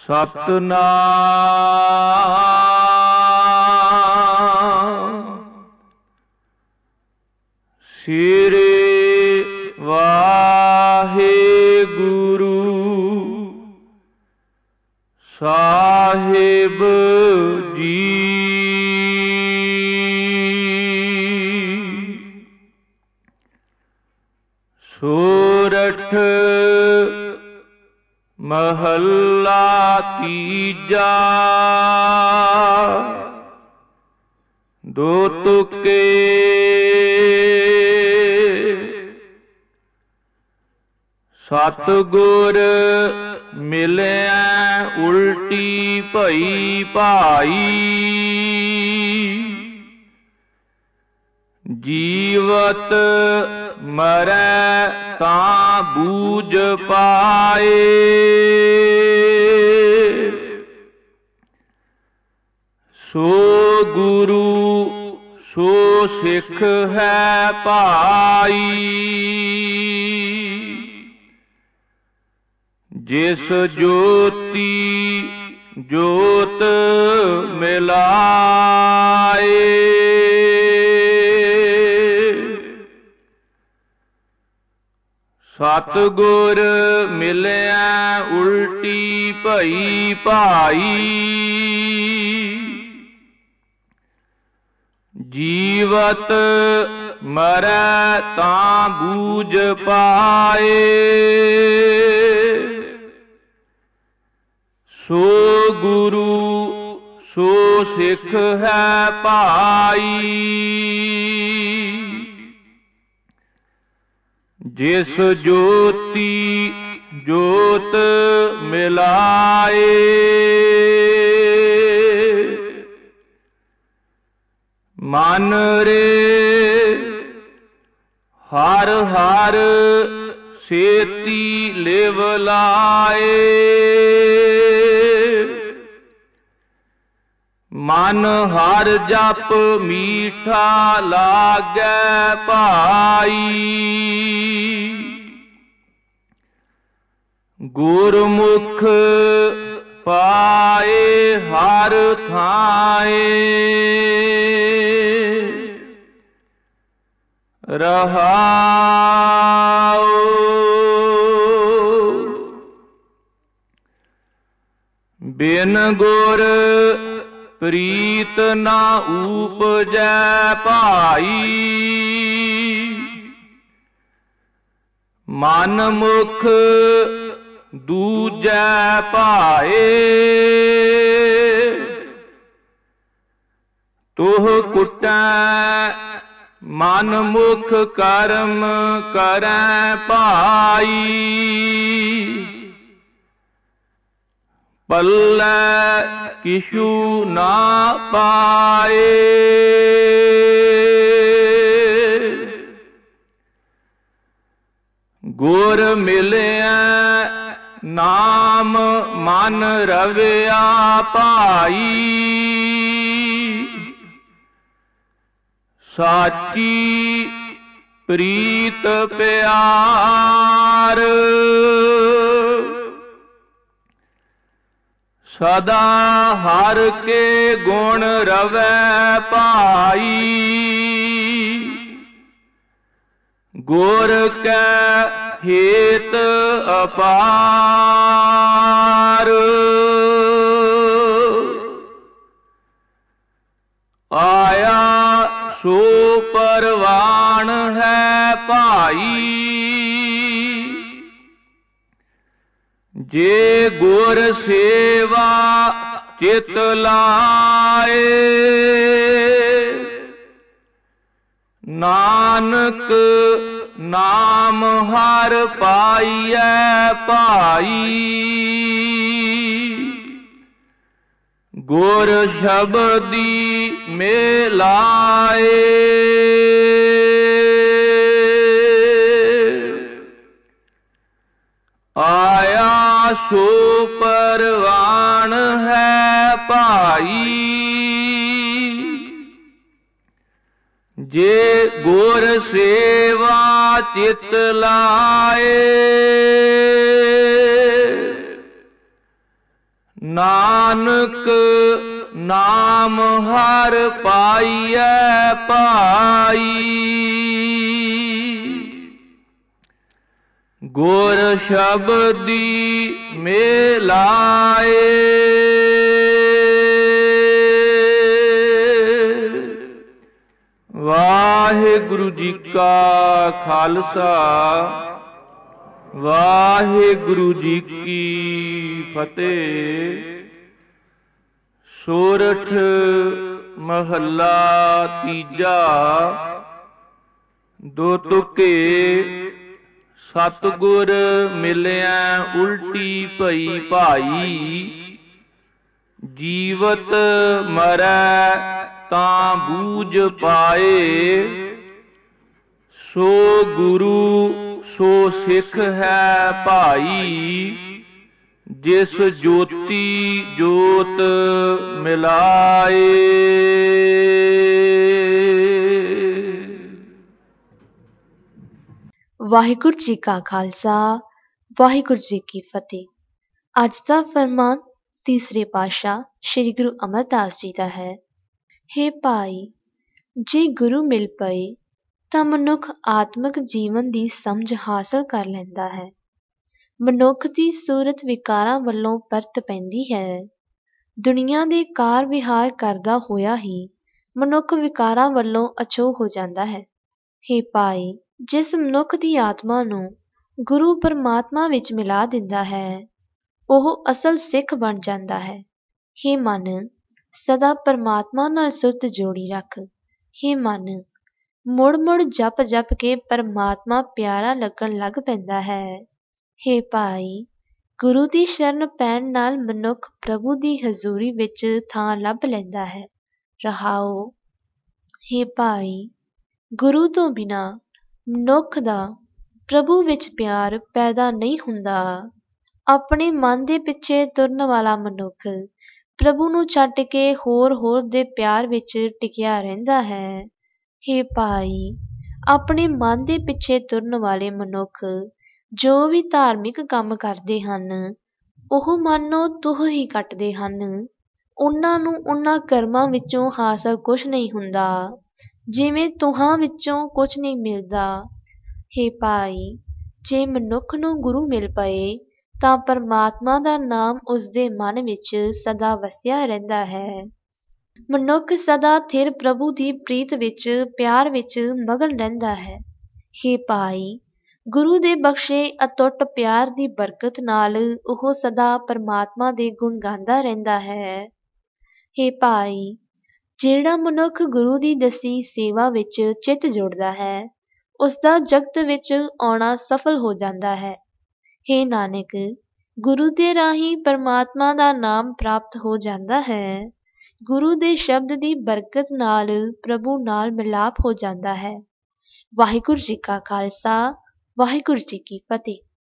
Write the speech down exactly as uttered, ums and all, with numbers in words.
सतनाम श्री वाहेगुरु साहिब जी। सोरठ महला तीजा दो तुके सतगुर मिलिया उल्टी भई भाई। जीवत मरै तां बूझ पाए। सो गुरु सो सिख है भाई। जिस ज्योति ज्योत मिलाए। सतगुर मिलिया उल्टी भई भाई। जीवत मरै तां बूझ पाए। सो गुरु सो सिख है भाई। जिस ज्योति ज्योत मिलाए। मन रे हर हर सेती लिव लाए। मन हर जप मीठा लागै भाई। गुरमुख पाए हर थाए। रहाओ बिन गुर प्रीत ना उपजै भाई। मन मुख दूजै भाए। तुह कुटै मन मुख कर्म करै भाई। पल्लै किशु ना पाए। गुर मिलिया नाम मन रविया भाई। साची प्रीत प्यार। सदा हर के गुण रवै भाई। गुर कै हेत अपार। आया सो परवान है भाई। जे गुर सेवा चित लाए। नानक नाम हर पाइयै भाई। गुर शब्दी मिलाए। आया सो परवान है भाई। जे गुर सेवा चित लाए। नानक नाम हर पाइयै पाई। गुर शब्दी मेलाए वाहिगुरु जी का खालसा वाहिगुरु जी की फतेह। सोरठ महला तीजा। दो तुके सतगुर मिलिया उल्टी पई भाई। जीवत मरै तां बूझ पाए। सो गुरु सो सिख है भाई। जिस ज्योति जोत मिलाए। ਵਾਹਿਗੁਰੂ ਜੀ ਕਾ ਖਾਲਸਾ ਵਾਹਿਗੁਰੂ ਜੀ ਕੀ ਫਤਿਹ। ਅੱਜ ਦਾ ਫਰਮਾਨ ਤੀਸਰੇ ਪਾਤਸ਼ਾਹ ਸ੍ਰੀ ਗੁਰੂ ਅਮਰਦਾਸ ਜੀ ਦਾ ਹੈ। ਹੇ ਭਾਈ, ਜੇ ਗੁਰੂ ਮਿਲ ਪਏ ਤਾਂ ਮਨੁੱਖ ਆਤਮਿਕ ਜੀਵਨ ਦੀ ਸਮਝ ਹਾਸਲ ਕਰ ਲੈਂਦਾ ਹੈ। ਮਨੁੱਖ ਦੀ ਸੂਰਤ ਵਿਕਾਰਾਂ ਵੱਲੋਂ ਪਰਤ ਪੈਂਦੀ ਹੈ। ਦੁਨੀਆ ਦੇ ਕਾਰ ਵਿਹਾਰ ਕਰਦਾ ਹੋਇਆ ਹੀ ਮਨੁੱਖ ਵਿਕਾਰਾਂ ਵੱਲੋਂ ਅਛੋਹ ਹੋ ਜਾਂਦਾ ਹੈ। ਹੇ ਭਾਈ, ਜਿਸ ਮਨੁੱਖ ਦੀ ਆਤਮਾ ਨੂੰ ਗੁਰੂ ਪਰਮਾਤਮਾ ਵਿੱਚ ਮਿਲਾ ਦਿੰਦਾ ਹੈ, ਉਹ ਅਸਲ ਸਿੱਖ ਬਣ ਜਾਂਦਾ ਹੈ। ਹੇ ਮਨ, ਸਦਾ ਪਰਮਾਤਮਾ ਨਾਲ ਸੁਰਤ ਜੋੜੀ ਰੱਖ। ਹੇ ਮਨ, ਮੁੜ ਮੁੜ ਜਪ ਜਪ ਕੇ ਪਰਮਾਤਮਾ ਪਿਆਰਾ ਲੱਗਣ ਲੱਗ ਪੈਂਦਾ ਹੈ। ਹੇ ਭਾਈ, ਗੁਰੂ ਦੀ ਸ਼ਰਨ ਪੈਣ ਨਾਲ ਮਨੁੱਖ ਪ੍ਰਭੂ ਦੀ ਹਜ਼ੂਰੀ ਵਿੱਚ ਥਾਂ ਲੱਭ ਲੈਂਦਾ ਹੈ। ਰਹਾਓ। ਹੇ ਭਾਈ, ਗੁਰੂ ਤੋਂ ਬਿਨਾਂ ਮਨੁੱਖ ਦਾ ਪ੍ਰਭੂ ਵਿੱਚ ਪਿਆਰ ਪੈਦਾ ਨਹੀਂ ਹੁੰਦਾ। ਆਪਣੇ ਮਨ ਦੇ ਪਿੱਛੇ ਤੁਰਨ ਵਾਲਾ ਮਨੁੱਖ ਪ੍ਰਭੂ ਨੂੰ ਛੱਡ ਕੇ ਹੋਰ ਹੋਰ ਦੇ ਪਿਆਰ ਵਿੱਚ ਟਿਕਿਆ ਰਹਿੰਦਾ ਹੈ। ਹੇ ਭਾਈ, ਆਪਣੇ ਮਨ ਦੇ ਪਿੱਛੇ ਤੁਰਨ ਵਾਲੇ ਮਨੁੱਖ ਜੋ ਵੀ ਧਾਰਮਿਕ ਕੰਮ ਕਰਦੇ ਹਨ, ਉਹ ਮਾਨੋ ਤੁਹ ਹੀ ਕੱਟਦੇ ਹਨ। ਉਹਨਾਂ ਨੂੰ ਉਹਨਾਂ ਕਰਮਾਂ ਵਿੱਚੋਂ ਹਾਸਲ ਕੁਛ ਨਹੀਂ ਹੁੰਦਾ, ਜਿਵੇਂ ਤੁਹਾਂ ਵਿੱਚੋਂ ਕੁਛ ਨਹੀਂ ਮਿਲਦਾ। ਹੇ ਭਾਈ, ਜੇ ਮਨੁੱਖ ਨੂੰ ਗੁਰੂ ਮਿਲ ਪਏ ਤਾਂ ਪਰਮਾਤਮਾ ਦਾ ਨਾਮ ਉਸਦੇ ਮਨ ਵਿੱਚ ਸਦਾ ਵਸਿਆ ਰਹਿੰਦਾ ਹੈ। ਮਨੁੱਖ ਸਦਾ ਥਿਰ ਪ੍ਰਭੂ ਦੀ ਪ੍ਰੀਤ ਵਿੱਚ ਪਿਆਰ ਵਿੱਚ ਮਗਨ ਰਹਿੰਦਾ ਹੈ। ਹੇ ਭਾਈ, ਗੁਰੂ ਦੇ ਬਖਸ਼ੇ ਅਤੁੱਟ ਪਿਆਰ ਦੀ ਬਰਕਤ ਨਾਲ ਉਹ ਸਦਾ ਪਰਮਾਤਮਾ ਦੇ ਗੁਣ ਗਾਉਂਦਾ ਰਹਿੰਦਾ ਹੈ। ਹੇ ਭਾਈ, ਜਿਹੜਾ ਮਨੁੱਖ ਗੁਰੂ ਦੀ ਦੱਸੀ ਸੇਵਾ ਵਿੱਚ ਚਿੱਤ ਜੋੜਦਾ ਹੈ, ਉਸਦਾ ਜਗਤ ਵਿੱਚ ਆਉਣਾ ਸਫਲ ਹੋ ਜਾਂਦਾ ਹੈ। ਹੇ ਨਾਨਕ, ਗੁਰੂ ਦੇ ਰਾਹੀਂ ਪਰਮਾਤਮਾ ਦਾ ਨਾਮ ਪ੍ਰਾਪਤ ਹੋ ਜਾਂਦਾ ਹੈ। ਗੁਰੂ ਦੇ ਸ਼ਬਦ ਦੀ ਬਰਕਤ ਨਾਲ ਪ੍ਰਭੂ ਨਾਲ ਮਿਲਾਪ ਹੋ ਜਾਂਦਾ ਹੈ। ਵਾਹਿਗੁਰੂ ਜੀ ਕਾ ਖਾਲਸਾ ਵਾਹਿਗੁਰੂ ਜੀ ਕੀ ਫਤਿਹ।